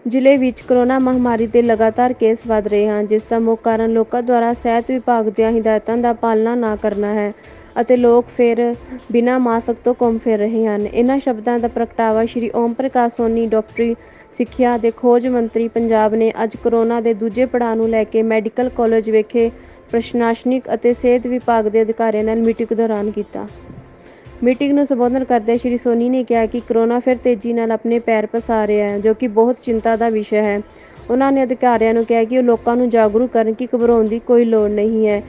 ਜ਼ਿਲ੍ਹੇ ਵਿੱਚ ਕਰੋਨਾ ਮਹਾਮਾਰੀ ਦੇ ਲਗਾਤਾਰ ਕੇਸ ਵਧ ਰਹੇ ਹਨ, ਜਿਸ ਦਾ ਮੁੱਖ ਕਾਰਨ ਲੋਕਾਂ ਦੁਆਰਾ ਸਿਹਤ ਵਿਭਾਗ ਦੀਆਂ ਹਿਦਾਇਤਾਂ ਦਾ ਪਾਲਣਾ ਨਾ ਕਰਨਾ ਹੈ ਅਤੇ ਲੋਕ ਫਿਰ ਬਿਨਾਂ ਮਾਸਕ ਤੋਂ ਘੁੰਮ ਫਿਰ ਰਹੇ ਹਨ। ਇਨ੍ਹਾਂ ਸ਼ਬਦਾਂ ਦਾ ਪ੍ਰਗਟਾਵਾ ਸ਼੍ਰੀ ਓਮ ਪ੍ਰਕਾਸ਼ ਸੋਨੀ, ਡਾਕਟਰੀ ਸਿੱਖਿਆ ਤੇ ਖੋਜ ਮੰਤਰੀ ਪੰਜਾਬ ਨੇ ਅੱਜ ਕਰੋਨਾ ਦੇ ਦੂਜੇ ਪੜਾਅ ਨੂੰ ਲੈ ਕੇ ਮੈਡੀਕਲ ਕਾਲਜ ਵਿਖੇ ਪ੍ਰਸ਼ਾਸਨਿਕ ਅਤੇ ਸਿਹਤ ਵਿਭਾਗ ਦੇ ਅਧਿਕਾਰੀਆਂ ਨਾਲ ਮੀਟਿੰਗ ਦੌਰਾਨ ਕੀਤਾ। ਮੀਟਿੰਗ ਨੂੰ ਸੰਬੋਧਨ ਕਰਦਿਆਂ ਸ਼੍ਰੀ ਸੋਨੀ ਨੇ ਕਿਹਾ ਕਿ ਕਰੋਨਾ ਫਿਰ ਤੇਜ਼ੀ ਨਾਲ ਆਪਣੇ ਪੈਰ ਪਸਾਰ ਰਿਹਾ ਹੈ, ਜੋ ਕਿ ਬਹੁਤ ਚਿੰਤਾ ਦਾ ਵਿਸ਼ਾ ਹੈ। ਉਹਨਾਂ ਨੇ ਅਧਿਕਾਰੀਆਂ ਨੂੰ ਕਿਹਾ ਕਿ ਉਹ ਲੋਕਾਂ ਨੂੰ ਜਾਗਰੂਕ ਕਰਨ ਕਿ ਘਬਰਾਉਣ ਦੀ ਕੋਈ ਲੋੜ ਨਹੀਂ ਹੈ,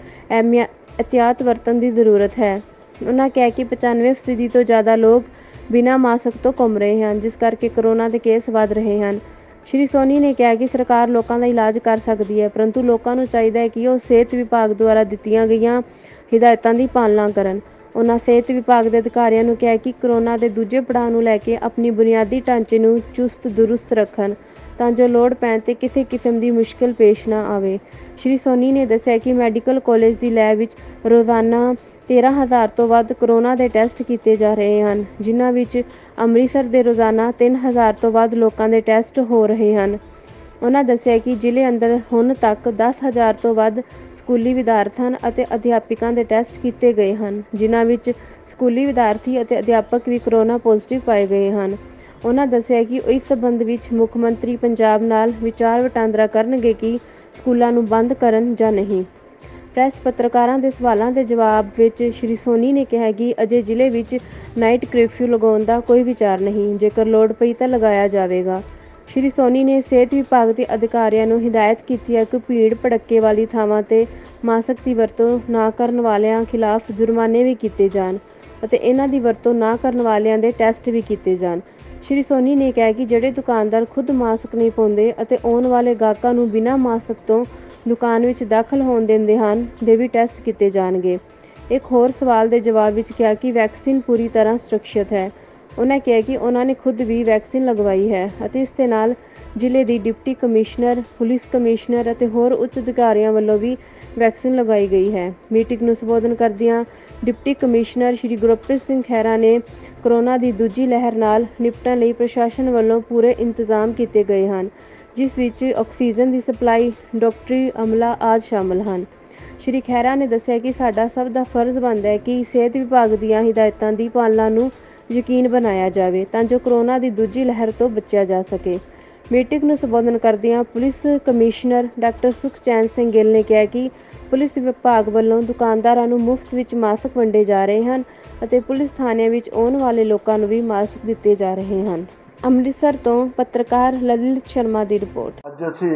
ਅਹਿਤਿਆਤ ਵਰਤਣ ਦੀ ਜ਼ਰੂਰਤ ਹੈ। ਉਹਨਾਂ ਕਿਹਾ ਕਿ 95% ਤੋਂ ਜ਼ਿਆਦਾ ਲੋਕ ਬਿਨਾਂ ਮਾਸਕ ਤੋਂ ਘੁੰਮ ਰਹੇ ਹਨ, ਜਿਸ ਕਰਕੇ ਕਰੋਨਾ ਦੇ ਕੇਸ ਵਧ ਰਹੇ ਹਨ। ਸ਼੍ਰੀ ਸੋਨੀ ਨੇ ਕਿਹਾ ਕਿ ਸਰਕਾਰ ਲੋਕਾਂ ਦਾ ਇਲਾਜ ਕਰ ਸਕਦੀ ਹੈ, ਪਰੰਤੂ ਲੋਕਾਂ ਨੂੰ ਚਾਹੀਦਾ ਹੈ ਕਿ ਉਹ ਸਿਹਤ ਵਿਭਾਗ ਦੁਆਰਾ ਦਿੱਤੀਆਂ ਗਈਆਂ ਹਿਦਾਇਤਾਂ ਦੀ ਪਾਲਣਾ ਕਰਨ। ਉਹਨਾਂ ਸਿਹਤ ਵਿਭਾਗ ਦੇ ਅਧਿਕਾਰੀਆਂ ਨੂੰ ਕਿਹਾ ਕਿ ਕਰੋਨਾ ਦੇ ਦੂਜੇ ਪੜਾਅ ਨੂੰ ਲੈ ਕੇ ਆਪਣੀ ਬੁਨਿਆਦੀ ਢਾਂਚੇ ਨੂੰ ਚੁਸਤ ਦਰੁਸਤ ਰੱਖਣ, ਤਾਂ ਜੋ ਲੋੜ ਪੈਣ 'ਤੇ ਕਿਸੇ ਕਿਸਮ ਦੀ ਮੁਸ਼ਕਲ ਪੇਸ਼ ਨਾ ਆਵੇ। ਸ਼੍ਰੀ ਸੋਨੀ ਨੇ ਦੱਸਿਆ ਕਿ ਮੈਡੀਕਲ ਕਾਲਜ ਦੀ ਲੈਬ ਵਿੱਚ ਰੋਜ਼ਾਨਾ 13,000 ਤੋਂ ਵੱਧ ਕਰੋਨਾ ਦੇ ਟੈਸਟ ਕੀਤੇ ਜਾ ਰਹੇ ਹਨ, ਜਿਨ੍ਹਾਂ ਵਿੱਚ ਅੰਮ੍ਰਿਤਸਰ ਦੇ ਰੋਜ਼ਾਨਾ 3,000 ਤੋਂ ਵੱਧ ਲੋਕਾਂ ਦੇ ਟੈਸਟ ਹੋ ਰਹੇ ਹਨ। ਉਹਨਾਂ ਦੱਸਿਆ ਕਿ ਜ਼ਿਲ੍ਹੇ ਅੰਦਰ ਹੁਣ ਤੱਕ 10,000 ਤੋਂ ਵੱਧ ਸਕੂਲੀ ਵਿਦਿਆਰਥੀਆਂ ਅਤੇ ਅਧਿਆਪਕਾਂ ਦੇ ਟੈਸਟ ਕੀਤੇ ਗਏ ਹਨ, ਜਿਨ੍ਹਾਂ ਵਿੱਚ ਸਕੂਲੀ ਵਿਦਿਆਰਥੀ ਅਤੇ ਅਧਿਆਪਕ ਵੀ ਕਰੋਨਾ ਪੋਜ਼ੀਟਿਵ ਪਾਏ ਗਏ ਹਨ। ਉਹਨਾਂ ਦੱਸਿਆ ਕਿ ਇਸ ਸਬੰਧ ਵਿੱਚ ਮੁੱਖ ਮੰਤਰੀ ਪੰਜਾਬ ਨਾਲ ਵਿਚਾਰ ਵਟਾਂਦਰਾ ਕਰਨਗੇ ਕਿ ਸਕੂਲਾਂ ਨੂੰ ਬੰਦ ਕਰਨ ਜਾਂ ਨਹੀਂ। ਪ੍ਰੈਸ ਪੱਤਰਕਾਰਾਂ ਦੇ ਸਵਾਲਾਂ ਦੇ ਜਵਾਬ ਵਿੱਚ ਸ਼੍ਰੀ ਸੋਨੀ ਨੇ ਕਿਹਾ ਕਿ ਅਜੇ ਜ਼ਿਲ੍ਹੇ ਵਿੱਚ ਨਾਈਟ ਕਰਫਿਊ ਲਗਾਉਣ ਦਾ ਕੋਈ ਵਿਚਾਰ ਨਹੀਂ, ਜੇਕਰ ਲੋੜ ਪਈ ਤਾਂ ਲਗਾਇਆ ਜਾਵੇਗਾ। ਸ਼੍ਰੀ ਸੋਨੀ ਨੇ ਸਿਹਤ ਵਿਭਾਗ ਦੇ ਅਧਿਕਾਰੀਆਂ ਨੂੰ ਹਿਦਾਇਤ ਕੀਤੀ ਹੈ ਕਿ ਭੀੜ ਭੜੱਕੇ ਵਾਲੀ ਥਾਵਾਂ 'ਤੇ ਮਾਸਕ ਦੀ ਵਰਤੋਂ ਨਾ ਕਰਨ ਵਾਲਿਆਂ ਖਿਲਾਫ ਜੁਰਮਾਨੇ ਵੀ ਕੀਤੇ ਜਾਣ ਅਤੇ ਇਹਨਾਂ ਦੀ ਵਰਤੋਂ ਨਾ ਕਰਨ ਵਾਲਿਆਂ ਦੇ ਟੈਸਟ ਵੀ ਕੀਤੇ ਜਾਣ। ਸ਼੍ਰੀ ਸੋਨੀ ਨੇ ਕਿਹਾ ਕਿ ਜਿਹੜੇ ਦੁਕਾਨਦਾਰ ਖੁਦ ਮਾਸਕ ਨਹੀਂ ਪਾਉਂਦੇ ਅਤੇ ਆਉਣ ਵਾਲੇ ਗਾਹਕਾਂ ਨੂੰ ਬਿਨਾਂ ਮਾਸਕ ਤੋਂ ਦੁਕਾਨ ਵਿੱਚ ਦਾਖਲ ਹੋਣ ਦਿੰਦੇ ਹਨ, ਦੇ ਵੀ ਟੈਸਟ ਕੀਤੇ ਜਾਣਗੇ। ਇੱਕ ਹੋਰ ਸਵਾਲ ਦੇ ਜਵਾਬ ਵਿੱਚ ਕਿਹਾ ਕਿ ਵੈਕਸੀਨ ਪੂਰੀ ਤਰ੍ਹਾਂ ਸੁਰੱਖਿਅਤ ਹੈ। ਉਹਨਾਂ ਕਿਹਾ ਕਿ ਉਹਨਾਂ ਨੇ ਖੁਦ ਵੀ ਵੈਕਸੀਨ ਲਗਵਾਈ ਹੈ ਅਤੇ ਇਸ ਦੇ ਨਾਲ ਜ਼ਿਲ੍ਹੇ ਦੀ ਡਿਪਟੀ ਕਮਿਸ਼ਨਰ, ਪੁਲਿਸ ਕਮਿਸ਼ਨਰ ਅਤੇ ਹੋਰ ਉੱਚ ਅਧਿਕਾਰੀਆਂ ਵੱਲੋਂ ਵੀ ਵੈਕਸੀਨ ਲਗਾਈ ਗਈ ਹੈ। ਮੀਟਿੰਗ ਨੂੰ ਸੰਬੋਧਨ ਕਰਦਿਆਂ ਡਿਪਟੀ ਕਮਿਸ਼ਨਰ ਸ਼੍ਰੀ ਗੁਰਪ੍ਰੀਤ ਸਿੰਘ ਖਹਿਰਾ ਨੇ ਕਰੋਨਾ ਦੀ ਦੂਜੀ ਲਹਿਰ ਨਾਲ ਨਿਪਟਣ ਲਈ ਪ੍ਰਸ਼ਾਸਨ ਵੱਲੋਂ ਪੂਰੇ ਇੰਤਜ਼ਾਮ ਕੀਤੇ ਗਏ ਹਨ, ਜਿਸ ਵਿੱਚ ਆਕਸੀਜਨ ਦੀ ਸਪਲਾਈ, ਡਾਕਟਰੀ ਅਮਲਾ ਆਦਿ ਸ਼ਾਮਲ ਹਨ। ਸ਼੍ਰੀ ਖਹਿਰਾ ਨੇ ਦੱਸਿਆ ਕਿ ਸਾਡਾ ਸਭ ਦਾ ਫਰਜ਼ ਬਣਦਾ ਹੈ ਕਿ ਸਿਹਤ ਵਿਭਾਗ ਦੀਆਂ ਹਿਦਾਇਤਾਂ ਦੀ ਪਾਲਣਾ ਨੂੰ ਯਕੀਨ ਬਣਾਇਆ ਜਾਵੇ, ਤਾਂ ਜੋ ਕਰੋਨਾ ਦੀ ਦੂਜੀ ਲਹਿਰ ਤੋਂ ਬਚਿਆ ਜਾ ਸਕੇ। ਮੀਟਿੰਗ ਨੂੰ ਸੰਬੋਧਨ ਕਰਦਿਆਂ police commissioner doctor Sukhchain Singh Gill ਨੇ ਕਿਹਾ ਕਿ ਪੁਲਿਸ ਵਿਭਾਗ ਵੱਲੋਂ ਦੁਕਾਨਦਾਰਾਂ ਨੂੰ ਮੁਫਤ ਵਿੱਚ ਮਾਸਕ ਵੰਡੇ ਜਾ ਰਹੇ ਹਨ ਅਤੇ ਪੁਲਿਸ ਥਾਣਿਆਂ ਵਿੱਚ ਆਉਣ ਵਾਲੇ ਲੋਕਾਂ ਨੂੰ ਵੀ ਮਾਸਕ ਦਿੱਤੇ ਜਾ ਰਹੇ ਹਨ। ਅੰਮ੍ਰਿਤਸਰ ਤੋਂ ਪੱਤਰਕਾਰ ਲਲਿਤ ਸ਼ਰਮਾ ਦੀ ਰਿਪੋਰਟ। ਅੱਜ ਅਸੀਂ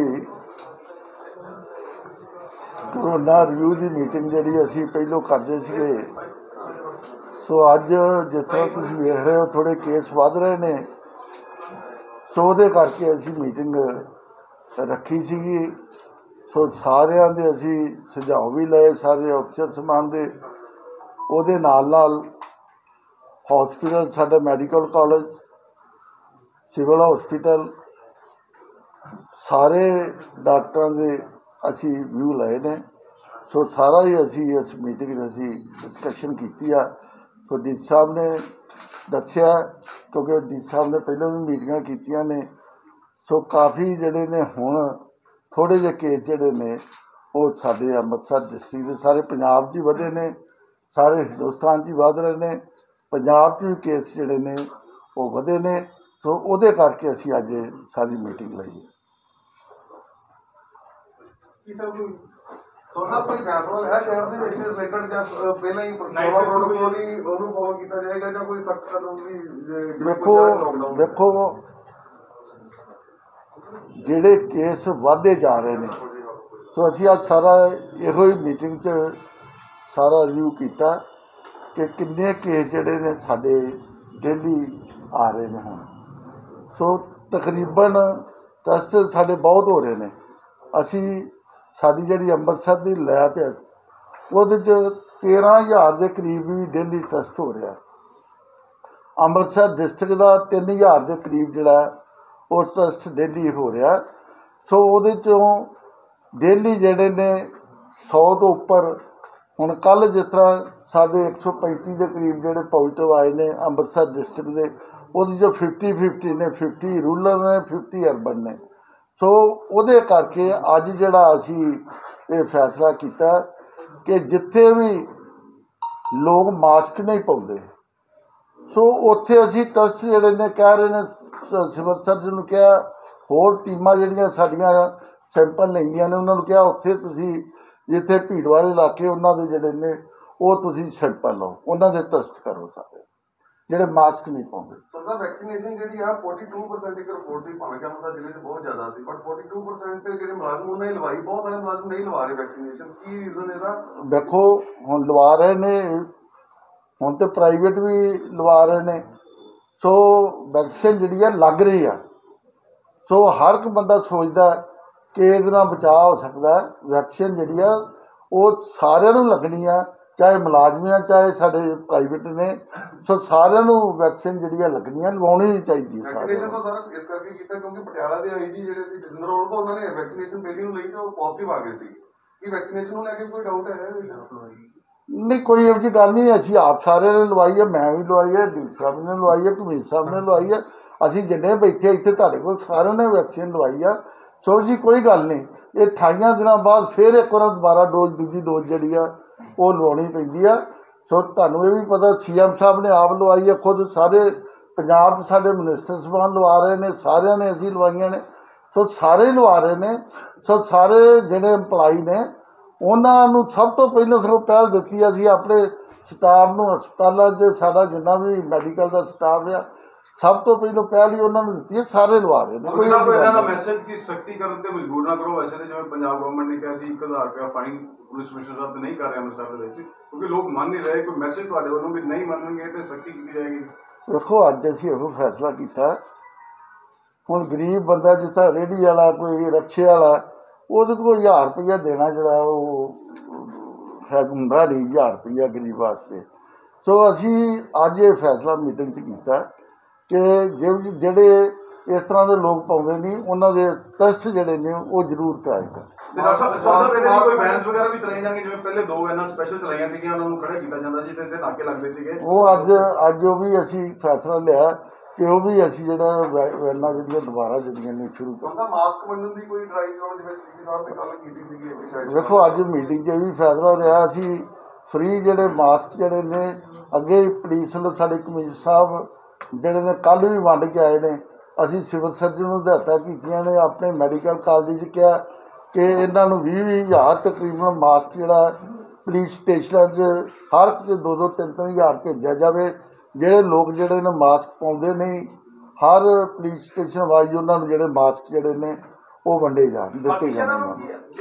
ਕਰੋਨਾ ਰਿਵਿਊ ਦੀ ਮੀਟਿੰਗ ਜਿਹੜੀ ਅਸੀਂ ਪਹਿਲੋਂ ਕਰਦੇ ਸੀਗੇ, ਸੋ ਅੱਜ ਜਿਸ ਤਰ੍ਹਾਂ ਤੁਸੀਂ ਵੇਖ ਰਹੇ ਹੋ ਥੋੜ੍ਹੇ ਕੇਸ ਵੱਧ ਰਹੇ ਨੇ, ਸੋ ਉਹਦੇ ਕਰਕੇ ਅਸੀਂ ਮੀਟਿੰਗ ਰੱਖੀ ਸੀਗੀ। ਸੋ ਸਾਰਿਆਂ ਦੇ ਅਸੀਂ ਸੁਝਾਅ ਵੀ ਲਏ, ਸਾਰੇ ਅਫਸਰ ਸਮਾਨ ਦੇ। ਉਹਦੇ ਨਾਲ ਨਾਲ ਹੌਸਪੀਟਲ, ਸਾਡਾ ਮੈਡੀਕਲ ਕਾਲਜ, ਸਿਵਲ ਹੌਸਪੀਟਲ, ਸਾਰੇ ਡਾਕਟਰਾਂ ਦੇ ਅਸੀਂ ਵਿਊ ਲਏ ਨੇ। ਸੋ ਸਾਰਾ ਹੀ ਅਸੀਂ ਇਸ ਮੀਟਿੰਗ 'ਚ ਅਸੀਂ ਡਿਸਕਸ਼ਨ ਕੀਤੀ ਆ। ਸੋ ਡੀ ਸਾਹਿਬ ਨੇ ਦੱਸਿਆ, ਕਿਉਂਕਿ ਡੀ ਸਾਹਿਬ ਨੇ ਪਹਿਲਾਂ ਵੀ ਮੀਟਿੰਗਾਂ ਕੀਤੀਆਂ ਨੇ, ਸੋ ਕਾਫੀ ਜਿਹੜੇ ਨੇ ਹੁਣ ਥੋੜ੍ਹੇ ਜਿਹੇ ਕੇਸ ਜਿਹੜੇ ਨੇ ਉਹ ਸਾਡੇ ਅੰਮ੍ਰਿਤਸਰ ਡਿਸਟ੍ਰਿਕਟ ਦੇ, ਸਾਰੇ ਪੰਜਾਬ 'ਚ ਹੀ ਵਧੇ ਨੇ, ਸਾਰੇ ਹਿੰਦੁਸਤਾਨ 'ਚ ਹੀ ਵੱਧ ਰਹੇ ਨੇ। ਪੰਜਾਬ 'ਚ ਵੀ ਕੇਸ ਜਿਹੜੇ ਨੇ ਉਹ ਵਧੇ ਨੇ, ਸੋ ਉਹਦੇ ਕਰਕੇ ਅਸੀਂ ਅੱਜ ਸਾਰੀ ਮੀਟਿੰਗ ਲਈ। ਕੋਈ ਫੈਸਲਾ ਹੈ ਸ਼ਹਿਰ ਦੇ ਵਿੱਚ ਰਿਲੇਟਡ ਜਾਂ ਪਹਿਲਾਂ ਹੀ ਪ੍ਰੋਟੋਕੋਲ ਹੀ ਉਹਨੂੰ ਫੋਲੋ ਕੀਤਾ ਜਾਏਗਾ ਜਾਂ ਕੋਈ ਸਖਤ ਕਾਨੂੰਨ ਵੀ? ਦੇਖੋ ਜਿਹੜੇ ਕੇਸ ਵੱਧਦੇ ਜਾ ਰਹੇ ਨੇ, ਸੋ ਅਸੀਂ ਅੱਜ ਸਾਰਾ ਇਹੋ ਹੀ ਮੀਟਿੰਗ 'ਚ ਸਾਰਾ ਰਿਵਿਊ ਕੀਤਾ ਕਿ ਕਿੰਨੇ ਕੇਸ ਜਿਹੜੇ ਨੇ ਸਾਡੇ ਡੇਲੀ ਆ ਰਹੇ ਨੇ ਹੁਣ। ਸੋ ਤਕਰੀਬਨ ਟੈਸਟ ਸਾਡੇ ਬਹੁਤ ਹੋ ਰਹੇ ਨੇ। ਅਸੀਂ ਸਾਡੀ ਜਿਹੜੀ ਅੰਮ੍ਰਿਤਸਰ ਦੀ ਲੈਬ ਹੈ ਉਹਦੇ 'ਚ 13,000 ਦੇ ਕਰੀਬ ਵੀ ਡੇਲੀ ਟੈਸਟ ਹੋ ਰਿਹਾ। ਅੰਮ੍ਰਿਤਸਰ ਡਿਸਟ੍ਰਿਕਟ ਦਾ 3,000 ਦੇ ਕਰੀਬ ਜਿਹੜਾ ਉਹ ਟੈਸਟ ਡੇਲੀ ਹੋ ਰਿਹਾ। ਸੋ ਉਹਦੇ 'ਚੋਂ ਡੇਲੀ ਜਿਹੜੇ ਨੇ 100 ਤੋਂ ਉੱਪਰ, ਹੁਣ ਕੱਲ੍ਹ ਜਿਸ ਤਰ੍ਹਾਂ ਸਾਡੇ 135 ਦੇ ਕਰੀਬ ਜਿਹੜੇ ਪੋਜ਼ੀਟਿਵ ਆਏ ਨੇ ਅੰਮ੍ਰਿਤਸਰ ਡਿਸਟ੍ਰਿਕਟ ਦੇ, ਉਹਦੇ 'ਚੋਂ 50-50 ਨੇ, 50 ਰੂਰਲ ਨੇ, 50 ਅਰਬਨ ਨੇ। ਸੋ ਉਹਦੇ ਕਰਕੇ ਅੱਜ ਜਿਹੜਾ ਅਸੀਂ ਇਹ ਫੈਸਲਾ ਕੀਤਾ ਕਿ ਜਿੱਥੇ ਵੀ ਲੋਕ ਮਾਸਕ ਨਹੀਂ ਪਾਉਂਦੇ, ਸੋ ਉੱਥੇ ਅਸੀਂ ਟੈਸਟ ਜਿਹੜੇ ਨੇ ਕਹਿ ਰਹੇ ਨੇ, ਸਿਵਲ ਸਰਜਨ ਨੂੰ ਕਿਹਾ, ਹੋਰ ਟੀਮਾਂ ਜਿਹੜੀਆਂ ਸਾਡੀਆਂ ਸੈਂਪਲ ਲੈਂਦੀਆਂ ਨੇ ਉਹਨਾਂ ਨੂੰ ਕਿਹਾ ਉੱਥੇ ਤੁਸੀਂ ਜਿੱਥੇ ਭੀੜ ਵਾਲੇ ਇਲਾਕੇ ਉਹਨਾਂ ਦੇ ਜਿਹੜੇ ਨੇ ਉਹ ਤੁਸੀਂ ਸੈਂਪਲ ਲਓ, ਉਹਨਾਂ ਦੇ ਟੈਸਟ ਕਰੋ ਸਾਰੇ ਜਿਹੜੇ ਮਾਸਕ ਨਹੀਂ ਪਾਉਂਦੇ। ਸਰ ਵੈਕਸੀਨੇਸ਼ਨ ਜਿਹੜੀ ਆ 42% ਇੱਕ ਰਿਪੋਰਟ ਸੀ, ਭਾਵੇਂ ਕਿ ਅੰਮ੍ਰਿਤਸਰ ਜ਼ਿਲ੍ਹੇ 'ਚ ਬਹੁਤ ਜ਼ਿਆਦਾ ਸੀ, ਬਟ 42% ਜਿਹੜੇ ਮੁਲਾਜ਼ਮ ਉਹਨਾਂ ਨੇ ਲਵਾਈ, ਬਹੁਤ ਸਾਰੇ ਮੁਲਾਜ਼ਮ ਨਹੀਂ ਲਵਾ ਰਹੇ ਵੈਕਸੀਨੇਸ਼ਨ। ਕੀ ਰੀਜ਼ਨ ਇਹਦਾ? ਦੇਖੋ ਹੁਣ ਲਵਾ ਰਹੇ ਨੇ, ਹੁਣ ਤੇ ਪ੍ਰਾਈਵੇਟ ਵੀ ਲਵਾ ਰਹੇ ਨੇ, ਸੋ ਵੈਕਸੀਨ ਜਿਹੜੀ ਆ ਲੱਗ ਰਹੀ ਆ, ਸੋ ਹਰ ਇੱਕ ਬੰਦਾ ਸੋਚਦਾ ਕਿ ਇਹਦੇ ਨਾਲ ਬਚਾਅ ਹੋ ਸਕਦਾ। ਵੈਕਸੀਨ ਜਿਹੜੀ ਆ ਉਹ ਸਾਰਿਆਂ ਨੂੰ ਲੱਗਣੀ ਆ, ਚਾਹੇ ਮੁਲਾਜ਼ਮ ਆ ਚਾਹੇ ਸਾਡੇ ਪ੍ਰਾਈਵੇਟ ਨੇ, ਸੋ ਸਾਰਿਆਂ ਨੂੰ ਵੈਕਸੀਨ ਜਿਹੜੀ ਆ ਲੱਗਣੀ ਆ, ਲਵਾਉਣੀ ਵੀ ਚਾਹੀਦੀ ਹੈ ਸਾਰਿਆਂ ਵੈਕਸੀਨੇਸ਼ਨ ਨੂੰ। ਤਾਂ ਸਰ ਇਸ ਕਰਕੇ ਕੀਤਾ ਕਿਉਂਕਿ ਪਟਿਆਲਾ ਦੇ ਆਈਜੀ ਜਿਹੜੇ ਸੀ ਜਤਿੰਦਰ ਔਲਖਾ, ਉਹਨਾਂ ਨੇ ਵੈਕਸੀਨੇਸ਼ਨ ਪਹਿਲੀ ਨੂੰ ਲਈ ਤੇ ਉਹ ਪੋਜ਼ਿਟਿਵ ਆ ਗਏ ਸੀ। ਕੀ ਵੈਕਸੀਨੇਸ਼ਨ ਨੂੰ ਲੈ ਕੇ ਕੋਈ ਡਾਊਟ ਹੈ? ਨਹੀਂ, ਕੋਈ ਇਹੋ ਜਿਹੀ ਗੱਲ ਨਹੀਂ। ਅਸੀਂ ਆਪ ਸਾਰਿਆਂ ਨੇ ਲਵਾਈ ਹੈ, ਮੈਂ ਵੀ ਲਵਾਈ ਹੈ, ਡੀ ਸਾਹਿਬ ਨੇ ਲਵਾਈ ਹੈ, ਕਮਿਸ਼ਨਰ ਸਾਹਿਬ ਨੇ ਲਵਾਈ ਹੈ, ਅਸੀਂ ਜਿੰਨੇ ਬੈਠੇ ਇੱਥੇ ਤੁਹਾਡੇ ਕੋਲ ਸਾਰਿਆਂ ਨੇ ਵੈਕਸੀਨ ਲਵਾਈ ਆ। ਸੋ ਜੀ ਕੋਈ ਗੱਲ ਨਹੀਂ, ਇਹ 28 ਦਿਨਾਂ ਬਾਅਦ ਫਿਰ ਇੱਕ ਵਾਰ ਦੁਬਾਰਾ ਡੋਜ਼, ਦੂਜੀ ਡੋਜ਼ ਜਿਹੜੀ ਆ ਉਹ ਲਵਾਉਣੀ ਪੈਂਦੀ ਆ। ਸੋ ਤੁਹਾਨੂੰ ਇਹ ਵੀ ਪਤਾ CM ਸਾਹਿਬ ਨੇ ਆਪ ਲਵਾਈ ਹੈ, ਖੁਦ ਸਾਰੇ ਪੰਜਾਬ 'ਚ ਸਾਡੇ ਮਿਨਿਸਟਰ ਸਾਹਿਬਾਨ ਲਵਾ ਰਹੇ ਨੇ, ਸਾਰਿਆਂ ਨੇ ਅਸੀਂ ਲਵਾਈਆਂ ਨੇ, ਸੋ ਸਾਰੇ ਲਵਾ ਰਹੇ ਨੇ। ਸੋ ਸਾਰੇ ਜਿਹੜੇ ਇੰਪਲਾਈ ਨੇ ਉਹਨਾਂ ਨੂੰ ਸਭ ਤੋਂ ਪਹਿਲਾਂ ਸਗੋਂ ਪਹਿਲ ਦਿੱਤੀ ਆ। ਅਸੀਂ ਆਪਣੇ ਸਟਾਫ ਨੂੰ ਹਸਪਤਾਲਾਂ 'ਚ ਸਾਡਾ ਜਿੰਨਾ ਵੀ ਮੈਡੀਕਲ ਦਾ ਸਟਾਫ ਆ, ਸਭ ਤੋਂ ਪਹਿਲਾਂ ਪਹਿਲ ਹੀ ਉਹਨਾਂ ਨੂੰ ਦਿੱਤੀ ਹੈ, ਸਾਰੇ ਲਵਾ ਰਹੇ ਨੇ। ਕੋਈ ਇਹਨਾਂ ਦਾ ਮੈਸੇਜ ਕਿ ਸਖਤੀ ਕਰਨ ਤੇ ਮਜਬੂਰ ਨਾ ਕਰੋ। ਵੈਸੇ ਤਾਂ ਜਿਵੇਂ ਪੰਜਾਬ ਗਵਰਨਮੈਂਟ ਨੇ ਕਿਹਾ ਸੀ 1000 ਰੁਪਇਆ ਫਾਈਨ ਪੁਲਿਸ ਕਮਿਸ਼ਨਰ ਸਾਹਿਬ ਨਹੀਂ ਕਰ ਰਹੇ ਅੰਮ੍ਰਿਤਸਰ ਦੇ ਵਿੱਚ, ਕਿਉਂਕਿ ਲੋਕ ਮੰਨ ਨਹੀਂ ਰਹੇ। ਕੋਈ ਮੈਸੇਜ ਤੁਹਾਡੇ ਵੱਲੋਂ ਵੀ ਨਹੀਂ ਮੰਨਣਗੇ ਤੇ ਸਖਤੀ ਕੀਤੀ ਜਾਏਗੀ? ਦੇਖੋ ਅੱਜ ਅਸੀਂ ਇਹੋ ਫੈਸਲਾ ਕੀਤਾ, ਹੁਣ ਗਰੀਬ ਬੰਦਾ ਜਿਸ ਤਰ੍ਹਾਂ ਰੇਹੜੀ ਵਾਲਾ, ਕੋਈ ਰਕਸ਼ੇ ਵਾਲਾ, ਉਹਦੇ ਕੋਲ 1000 ਰੁਪਈਆ ਦੇਣਾ ਜਿਹੜਾ ਉਹ ਹੈ ਹੁੰਦਾ ਨਹੀਂ, 1000 ਰੁਪਈਆ ਗਰੀਬ ਵਾਸਤੇ। ਸੋ ਅਸੀਂ ਅੱਜ ਇਹ ਫੈਸਲਾ ਮੀਟਿੰਗ 'ਚ ਕੀਤਾ ਕਿ ਜਿਹੜੇ ਇਸ ਤਰ੍ਹਾਂ ਦੇ ਲੋਕ ਪਾਉਂਦੇ ਨਹੀਂ, ਉਹਨਾਂ ਦੇ ਟੈਸਟ ਜਿਹੜੇ ਨੇ ਉਹ ਜ਼ਰੂਰ ਕਰਾਏ ਜਾਣ। ਕੋਈ ਵੈਨਸ ਵਗੈਰਾ ਵੀ ਚਲਾਈਆਂ ਜਾਣਗੀਆਂ, ਜਿਵੇਂ ਪਹਿਲੇ 2 ਵੈਨਾਂ ਸਪੈਸ਼ਲ ਚਲਾਈਆਂ ਸੀਗੀਆਂ, ਉਹਨਾਂ ਨੂੰ ਖੜੇ ਕੀਤਾ ਜਾਂਦਾ ਜੀ ਤੇ ਨਾਕੇ ਲੱਗਦੇ ਸੀਗੇ। ਉਹ ਅੱਜ ਉਹ ਵੀ ਅਸੀਂ ਫੈਸਲਾ ਲਿਆ ਕਿ ਉਹ ਵੀ ਅਸੀਂ ਜਿਹੜਾ ਵੈਨਾਂ ਜਿਹੜੀਆਂ ਦੁਬਾਰਾ ਜਿਹੜੀਆਂ ਨੇ ਸ਼ੁਰੂ ਕਰ। ਮਾਸਕ ਵੰਡਣ ਦੀ ਕੋਈ ਡਰਾਈਵ ਹੋਣ ਜਿਵੇਂ ਸੀਪੀ ਸਾਹਿਬ ਨੇ ਗੱਲ ਕੀਤੀ ਸੀਗੀ? ਦੇਖੋ ਅੱਜ ਮੀਟਿੰਗ 'ਚ ਵੀ ਫੈਸਲਾ ਰਿਹਾ, ਅਸੀਂ ਫ੍ਰੀ ਜਿਹੜੇ ਮਾਸਕ ਜਿਹੜੇ ਨੇ ਅੱਗੇ ਪੁਲਿਸ ਵੱਲੋਂ ਸਾਡੇ ਕਮਿਸ਼ਨਰ ਸਾਹਿਬ ਜਿਹੜੇ ਨੇ ਕੱਲ੍ਹ ਵੀ ਵੰਡ ਕੇ ਆਏ ਨੇ। ਅਸੀਂ ਸਿਵਲ ਸਰਜਨ ਨੂੰ ਹਦਾਇਤਾਂ ਕੀਤੀਆਂ ਨੇ, ਆਪਣੇ ਮੈਡੀਕਲ ਕਾਲਜ 'ਚ ਕਿਹਾ ਕਿ ਇਹਨਾਂ ਨੂੰ 20,000 ਤਕਰੀਬਨ ਮਾਸਕ ਜਿਹੜਾ ਪੁਲਿਸ ਸਟੇਸ਼ਨਾਂ 'ਚ ਹਰ ਇੱਕ 'ਚ 2-2, 3-3 ਹਜ਼ਾਰ ਭੇਜਿਆ ਜਾਵੇ। ਜਿਹੜੇ ਲੋਕ ਜਿਹੜੇ ਨੇ ਮਾਸਕ ਪਾਉਂਦੇ ਨਹੀਂ, ਹਰ ਪੁਲਿਸ ਸਟੇਸ਼ਨ ਵਾਈਜ਼ ਉਹਨਾਂ ਨੂੰ ਜਿਹੜੇ ਮਾਸਕ ਜਿਹੜੇ ਨੇ ਉਹ ਵੰਡੇ ਜਾਣ, ਦਿੱਤੇ ਜਾਣ।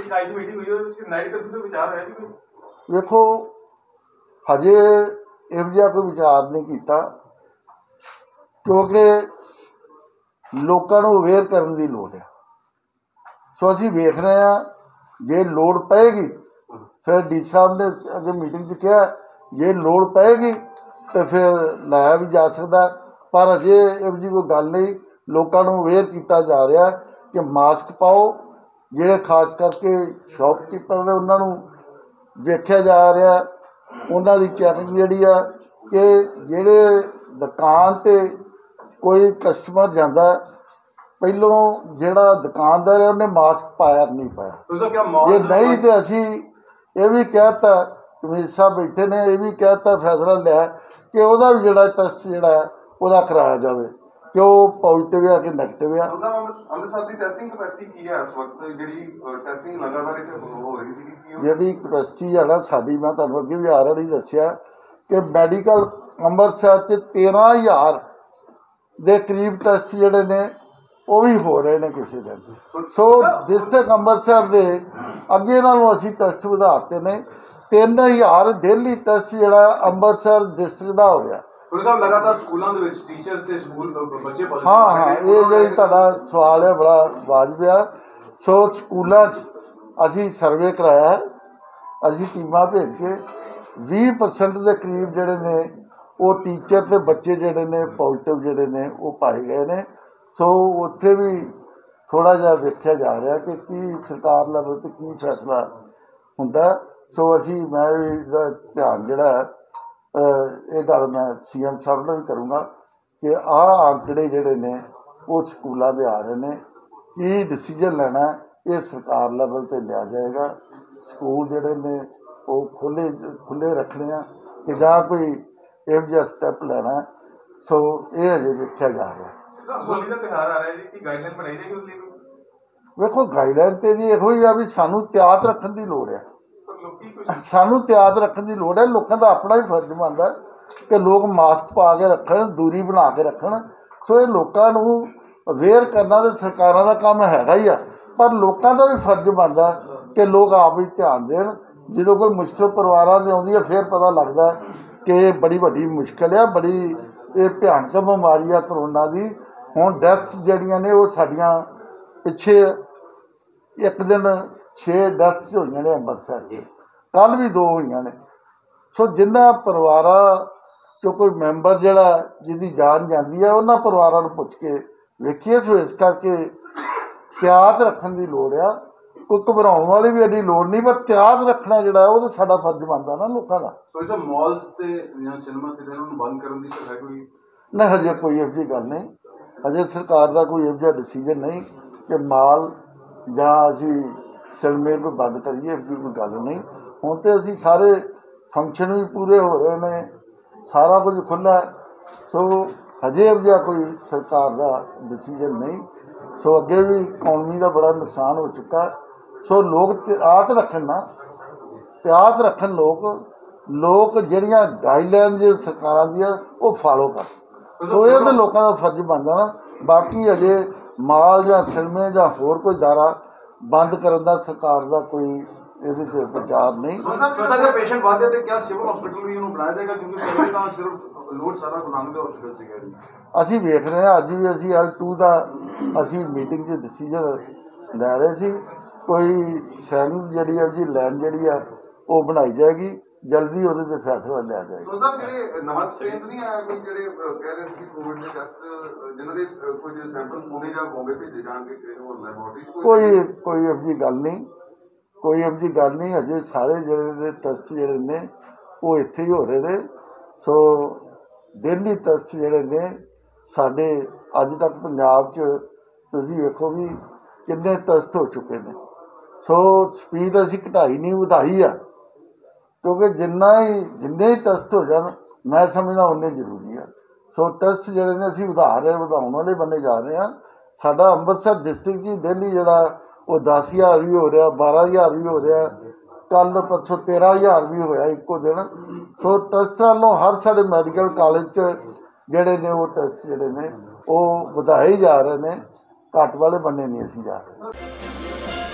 ਵੇਖੋ ਹਜੇ ਇਹੋ ਜਿਹਾ ਕੋਈ ਵਿਚਾਰ ਨਹੀਂ ਕੀਤਾ, ਕਿਉਂਕਿ ਲੋਕਾਂ ਨੂੰ ਅਵੇਅਰ ਕਰਨ ਦੀ ਲੋੜ ਹੈ। ਸੋ ਅਸੀਂ ਵੇਖ ਰਹੇ ਹਾਂ, ਜੇ ਲੋੜ ਪਏਗੀ ਫਿਰ ਡੀ ਸਾਹਿਬ ਨੇ ਅੱਗੇ ਮੀਟਿੰਗ 'ਚ ਕਿਹਾ ਜੇ ਲੋੜ ਪਏਗੀ ਤਾਂ ਫਿਰ ਲਾਇਆ ਵੀ ਜਾ ਸਕਦਾ, ਪਰ ਅਜੇ ਇਹੋ ਜਿਹੀ ਕੋਈ ਗੱਲ ਨਹੀਂ। ਲੋਕਾਂ ਨੂੰ ਅਵੇਅਰ ਕੀਤਾ ਜਾ ਰਿਹਾ ਕਿ ਮਾਸਕ ਪਾਓ। ਜਿਹੜੇ ਖਾਸ ਕਰਕੇ ਸ਼ੌਪਕੀਪਰ ਨੇ ਉਹਨਾਂ ਨੂੰ ਵੇਖਿਆ ਜਾ ਰਿਹਾ, ਉਹਨਾਂ ਦੀ ਚੈਕਿੰਗ ਜਿਹੜੀ ਆ ਕਿ ਜਿਹੜੇ ਦੁਕਾਨ 'ਤੇ ਕੋਈ ਕਸਟਮਰ ਜਾਂਦਾ, ਪਹਿਲੋਂ ਜਿਹੜਾ ਦੁਕਾਨਦਾਰ ਹੈ ਉਹਨੇ ਮਾਸਕ ਪਾਇਆ ਨਹੀਂ ਪਾਇਆ। ਜੇ ਨਹੀਂ ਤਾਂ ਅਸੀਂ ਇਹ ਵੀ ਕਹਿ ਦਿੱਤਾ, ਕਮਿਸ਼ਨਰ ਸਾਹਿਬ ਬੈਠੇ ਨੇ, ਇਹ ਵੀ ਕਹਿ ਦਿੱਤਾ, ਫੈਸਲਾ ਲਿਆ ਕਿ ਉਹਦਾ ਵੀ ਜਿਹੜਾ ਟੈਸਟ ਜਿਹੜਾ ਉਹਦਾ ਕਰਾਇਆ ਜਾਵੇ ਕਿ ਉਹ ਪੋਜ਼ੀਟਿਵ ਆ ਕਿ ਨੈਗੇਟਿਵ ਆ। ਅੰਮ੍ਰਿਤਸਰ ਦੀ ਟੈਸਟਿੰਗ ਕਪੈਸਿਟੀ ਕੀ ਹੈ ਇਸ ਵਕਤ, ਜਿਹੜੀ ਟੈਸਟਿੰਗ ਲਗਾਤਾਰ ਇੱਥੇ ਹੋ ਰਹੀ ਸੀ? ਜਿਹੜੀ ਕਪੈਸਿਟੀ ਹੈ ਨਾ ਸਾਡੀ, ਮੈਂ ਤੁਹਾਨੂੰ ਅੱਗੇ ਵੀ ਆਲਰੇਡੀ ਦੱਸਿਆ ਕਿ ਮੈਡੀਕਲ ਅੰਮ੍ਰਿਤਸਰ 'ਚ 13,000 ਦੇ ਕਰੀਬ ਟੈਸਟ ਜਿਹੜੇ ਨੇ ਉਹ ਵੀ ਹੋ ਰਹੇ ਨੇ ਕਿਸੇ ਦਿਨ। ਸੋ ਡਿਸਟ੍ਰਿਕਟ ਅੰਮ੍ਰਿਤਸਰ ਦੇ ਅੱਗੇ ਨਾਲੋਂ ਅਸੀਂ ਟੈਸਟ ਵਧਾ ਦਿੱਤੇ ਨੇ। 3,000 ਡੇਲੀ ਟੈਸਟ ਜਿਹੜਾ ਅੰਮ੍ਰਿਤਸਰ ਡਿਸਟ੍ਰਿਕਟ ਦਾ ਹੋ ਗਿਆ। ਲਗਾਤਾਰ ਸਕੂਲਾਂ ਦੇ ਵਿੱਚ ਟੀਚਰਸ ਤੇ ਸਕੂਲ ਬੱਚੇ ਹਾਂ, ਇਹ ਜਿਹੜੀ ਤੁਹਾਡਾ ਸਵਾਲ ਹੈ ਬੜਾ ਵਾਜਬ ਆ। ਸੋ ਸਕੂਲਾਂ 'ਚ ਅਸੀਂ ਸਰਵੇ ਕਰਾਇਆ, ਅਸੀਂ ਟੀਮਾਂ ਭੇਜ ਕੇ 20% ਦੇ ਕਰੀਬ ਜਿਹੜੇ ਨੇ ਉਹ ਟੀਚਰ ਤੇ ਬੱਚੇ ਜਿਹੜੇ ਨੇ ਪੋਜ਼ੀਟਿਵ ਜਿਹੜੇ ਨੇ ਉਹ ਪਾਏ ਗਏ ਨੇ। ਸੋ ਉੱਥੇ ਵੀ ਥੋੜ੍ਹਾ ਜਿਹਾ ਵੇਖਿਆ ਜਾ ਰਿਹਾ ਕਿ ਕੀ ਸਰਕਾਰ ਲੈਵਲ 'ਤੇ ਕੀ ਫੈਸਲਾ ਹੁੰਦਾ। ਸੋ ਅਸੀਂ ਮੈਂ ਇਹਦਾ ਧਿਆਨ ਜਿਹੜਾ ਇਹ ਗੱਲ ਮੈਂ CM ਸਾਹਿਬ ਨਾਲ ਵੀ ਕਰੂੰਗਾ ਕਿ ਆਹ ਆਂਕੜੇ ਜਿਹੜੇ ਨੇ ਉਹ ਸਕੂਲਾਂ ਦੇ ਆ ਰਹੇ ਨੇ। ਕੀ ਡਿਸੀਜਨ ਲੈਣਾ ਇਹ ਸਰਕਾਰ ਲੈਵਲ 'ਤੇ ਲਿਆ ਜਾਏਗਾ। ਸਕੂਲ ਜਿਹੜੇ ਨੇ ਉਹ ਖੁੱਲ੍ਹੇ ਰੱਖਣੇ ਆ ਕਿ ਜਾਂ ਕੋਈ ਇਹੋ ਜਿਹਾ ਸਟੈਪ ਲੈਣਾ, ਸੋ ਇਹ ਅਜੇ ਵੇਖਿਆ ਜਾ ਰਿਹਾ। ਹੋਲੀ ਦਾ ਤਿਉਹਾਰ ਆ ਰਿਹਾ ਜੀ, ਕੀ ਗਾਈਡਲਾਈਨ ਬਣਾਈ ਜਾਏਗੀ ਉਸ ਲਈ? ਵੇਖੋ ਗਾਈਡਲਾਈਨ ਤੇ ਜੀ ਇਹੋ ਹੀ ਆ ਵੀ ਸਾਨੂੰ ਤਿਆਗ ਰੱਖਣ ਦੀ ਲੋੜ ਆ, ਪਰ ਲੋਕੀ ਕੁਝ ਸਾਨੂੰ ਤਿਆਗ ਰੱਖਣ ਦੀ ਲੋੜ ਹੈ। ਲੋਕਾਂ ਦਾ ਆਪਣਾ ਹੀ ਫਰਜ਼ ਬਣਦਾ ਕਿ ਲੋਕ ਮਾਸਕ ਪਾ ਕੇ ਰੱਖਣ, ਦੂਰੀ ਬਣਾ ਕੇ ਰੱਖਣ। ਸੋ ਇਹ ਲੋਕਾਂ ਨੂੰ ਅਵੇਅਰ ਕਰਨਾ ਤਾਂ ਸਰਕਾਰਾਂ ਦਾ ਕੰਮ ਹੈਗਾ ਹੀ ਆ, ਪਰ ਲੋਕਾਂ ਦਾ ਵੀ ਫਰਜ਼ ਬਣਦਾ ਕਿ ਲੋਕ ਆਪ ਵੀ ਧਿਆਨ ਦੇਣ। ਜਦੋਂ ਕੋਈ ਮੁਸ਼ਕਿਲ ਪਰਿਵਾਰਾਂ ਦੇ ਆਉਂਦੀ ਹੈ ਫਿਰ ਪਤਾ ਲੱਗਦਾ ਕਿ ਇਹ ਬੜੀ ਵੱਡੀ ਮੁਸ਼ਕਿਲ ਆ, ਬੜੀ ਇਹ ਭਿਆਨਕ ਬਿਮਾਰੀ ਆ ਕਰੋਨਾ ਦੀ। ਹੁਣ ਡੈਥਸ ਜਿਹੜੀਆਂ ਨੇ ਉਹ ਸਾਡੀਆਂ ਪਿੱਛੇ ਇੱਕ ਦਿਨ 6 ਡੈਥਸ ਹੋਈਆਂ ਨੇ ਅੰਮ੍ਰਿਤਸਰ 'ਚ, ਕੱਲ੍ਹ ਵੀ 2 ਹੋਈਆਂ ਨੇ। ਸੋ ਜਿਨ੍ਹਾਂ ਪਰਿਵਾਰਾਂ 'ਚੋਂ ਕੋਈ ਮੈਂਬਰ ਜਿਹੜਾ ਜਿਹਦੀ ਜਾਨ ਜਾਂਦੀ ਹੈ ਉਹਨਾਂ ਪਰਿਵਾਰਾਂ ਨੂੰ ਪੁੱਛ ਕੇ ਵੇਖੀਏ। ਸੋ ਇਸ ਕਰਕੇ ਤਿਆਗ ਰੱਖਣ ਦੀ ਲੋੜ ਆ, ਕੋਈ ਘਬਰਾਉਣ ਵਾਲੀ ਵੀ ਐਡੀ ਲੋੜ ਨਹੀਂ, ਪਰ ਤਿਆਗ ਰੱਖਣਾ ਜਿਹੜਾ ਉਹ ਤਾਂ ਸਾਡਾ ਫਰਜ਼ ਬਣਦਾ ਨਾ ਲੋਕਾਂ ਦਾ। ਸੋ ਇਸ ਮਾਲਸ ਤੇ ਜਾਂ ਸਿਨੇਮਾ ਥੀਏਟਰ ਨੂੰ ਬੰਦ ਕਰਨ ਦੀ ਹੈ ਕੋਈ? ਨਹੀਂ, ਹਜੇ ਕੋਈ ਇਹੋ ਜਿਹੀ ਗੱਲ ਨਹੀਂ। ਹਜੇ ਸਰਕਾਰ ਦਾ ਕੋਈ ਇਹੋ ਜਿਹਾ ਡਿਸੀਜਨ ਨਹੀਂ ਕਿ ਮਾਲ ਜਾਂ ਅਸੀਂ ਸਿਨੇਮੇ ਨੂੰ ਬੰਦ ਕਰੀਏ, ਇਹੋ ਜਿਹੀ ਕੋਈ ਗੱਲ ਨਹੀਂ। ਹੁਣ ਤਾਂ ਅਸੀਂ ਸਾਰੇ ਫੰਕਸ਼ਨ ਵੀ ਪੂਰੇ ਹੋ ਰਹੇ ਨੇ, ਸਾਰਾ ਕੁਝ ਖੁੱਲ੍ਹਾ। ਸੋ ਹਜੇ ਇਹੋ ਜਿਹਾ ਕੋਈ ਸਰਕਾਰ ਦਾ ਡਿਸੀਜਨ ਨਹੀਂ। ਸੋ ਅੱਗੇ ਵੀ ਇਕਨੋਮੀ ਦਾ ਬੜਾ ਨੁਕਸਾਨ ਹੋ ਚੁੱਕਾ। ਸੋ ਲੋਕ ਤਿਆਗ ਰੱਖਣ ਨਾ, ਤਿਆਗ ਰੱਖਣ ਲੋਕ ਜਿਹੜੀਆਂ ਗਾਈਡਲਾਈਨ ਸਰਕਾਰਾਂ ਦੀਆਂ ਉਹ ਫਾਲੋ ਕਰਨ। ਸੋ ਇਹ ਤਾਂ ਲੋਕਾਂ ਦਾ ਫਰਜ਼ ਬਣਦਾ ਨਾ। ਬਾਕੀ ਅਜੇ ਮਾਲ ਜਾਂ ਸਿਨੇਮੇ ਜਾਂ ਹੋਰ ਕੋਈ ਅਦਾਰਾ ਬੰਦ ਕਰਨ ਦਾ ਸਰਕਾਰ ਦਾ ਕੋਈ ਇਹਦੇ 'ਚ ਵਿਚਾਰ ਨਹੀਂ। ਜੇ ਪੇਸ਼ੈਂਟ ਵੱਧਦੇ ਤੇ ਕਿਆ ਸਿਵਲ ਹਸਪੀਟਲ ਵੀ ਉਹਨੂੰ ਬਣਾਇਆ ਜਾਏਗਾ? ਕਿਉਂਕਿ ਪਹਿਲੇ ਤਾਂ ਸਿਰਫ ਲੋਡ ਸਾਰਾ ਗੁਨਾਹ ਦੇ ਹਸਪੀਟਲ ਸੀਗਾ ਜੀ। ਅਸੀਂ ਵੇਖ ਰਹੇ ਹਾਂ, ਅੱਜ ਵੀ ਅਸੀਂ L2 ਦਾ ਅਸੀਂ ਮੀਟਿੰਗ 'ਚ ਡਿਸੀਜਨ ਲੈ ਰਹੇ ਸੀ। ਕੋਈ ਸੈਨਿਕ ਜਿਹੜੀ ਹੈ ਜੀ ਲਾਈਨ ਜਿਹੜੀ ਆ ਉਹ ਬਣਾਈ ਜਾਏਗੀ, ਜਲਦੀ ਉਹਦੇ 'ਤੇ ਫੈਸਲਾ ਲਿਆ ਜਾਏਗਾ। ਸੋ ਸਰ ਜਿਹੜੇ ਨਵਾਂ ਸਟ੍ਰੇਨ ਨਹੀਂ ਆਇਆ ਕੋਈ, ਜਿਹੜੇ ਕਹਿ ਰਹੇ ਸੀ ਕਿ ਕੋਵਿਡ ਦੇ ਟੈਸਟ ਜਿਨ੍ਹਾਂ ਦੇ ਕੁਝ ਸੈਂਪਲ ਪੁਣੇ ਜਾਂ ਬੰਬੇ ਭੇਜੇ ਜਾਣਗੇ ਕਿਸੇ ਹੋਰ ਲੈਬੋਰਟਰੀ 'ਚ? ਕੋਈ ਇਹੋ ਜਿਹੀ ਗੱਲ ਨਹੀਂ, ਕੋਈ ਇਹੋ ਜਿਹੀ ਗੱਲ ਨਹੀਂ। ਅਜੇ ਸਾਰੇ ਜਿਹੜੇ ਟੈਸਟ ਜਿਹੜੇ ਨੇ ਉਹ ਇੱਥੇ ਹੀ ਹੋ ਰਹੇ ਨੇ। ਸੋ ਡੇਲੀ ਟੈਸਟ ਜਿਹੜੇ ਨੇ ਸਾਡੇ ਅੱਜ ਤੱਕ ਪੰਜਾਬ 'ਚ ਤੁਸੀਂ ਵੇਖੋ ਵੀ ਕਿੰਨੇ ਟੈਸਟ ਹੋ ਚੁੱਕੇ ਨੇ। ਸੋ ਸਪੀਡ ਅਸੀਂ ਘਟਾਈ ਨਹੀਂ, ਵਧਾਈ ਆ, ਕਿਉਂਕਿ ਜਿੰਨੇ ਹੀ ਟੈਸਟ ਹੋ ਜਾਣ ਮੈਂ ਸਮਝਦਾ ਉਨੇ ਜ਼ਰੂਰੀ ਆ। ਸੋ ਟੈਸਟ ਜਿਹੜੇ ਨੇ ਅਸੀਂ ਵਧਾਉਣ ਵਾਲੇ ਬੰਨੇ ਜਾ ਰਹੇ ਹਾਂ। ਸਾਡਾ ਅੰਮ੍ਰਿਤਸਰ ਡਿਸਟ੍ਰਿਕਟ 'ਚ ਡੇਲੀ ਜਿਹੜਾ ਉਹ 10,000 ਵੀ ਹੋ ਰਿਹਾ, 12,000 ਵੀ ਹੋ ਰਿਹਾ, ਕੱਲ੍ਹ ਪਰਸੋਂ 13,000 ਵੀ ਹੋਇਆ ਇੱਕੋ ਦਿਨ। ਸੋ ਟੈਸਟਾਂ ਵੱਲੋਂ ਹਰ ਸਾਡੇ ਮੈਡੀਕਲ ਕਾਲਜ 'ਚ ਜਿਹੜੇ ਨੇ ਉਹ ਟੈਸਟ ਜਿਹੜੇ ਨੇ ਉਹ ਵਧਾਏ ਜਾ ਰਹੇ ਨੇ, ਘੱਟ ਵਾਲੇ ਬੰਨੇ ਨਹੀਂ ਅਸੀਂ ਜਾ ਰਹੇ।